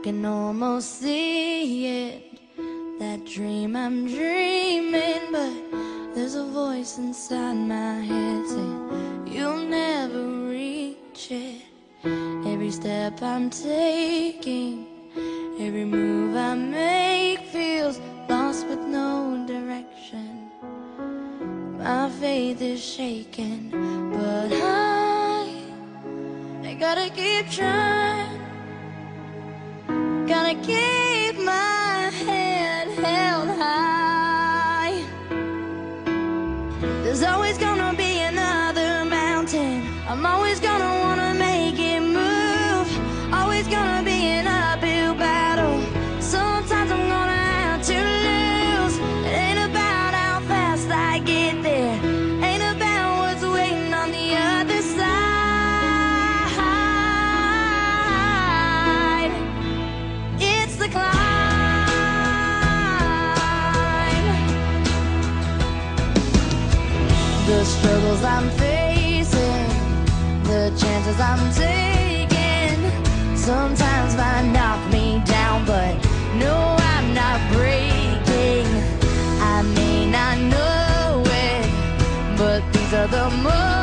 can almost see it, that dream I'm dreaming, but there's a voice inside my head saying you'll never reach it. Every step I'm taking, every move I make feels lost with no direction. My faith is shaking, but I gotta keep trying. Gotta keep my head held high. There's always gonna be another mountain. I'm always gonna wanna make it move. Always gonna be an uphill battle. Sometimes I'm gonna have to lose. It ain't about how fast I get there, ain't about what's waiting on the other side. It's the climb. The struggles I'm facing, the chances I'm taking, sometimes might knock me down, but no, I'm not breaking. I may not know it, but these are the moments